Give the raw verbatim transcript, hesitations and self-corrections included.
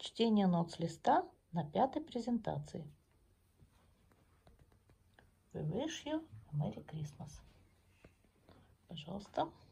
Чтение нот с листа на пятой презентации. We wish you a Merry Christmas. Пожалуйста.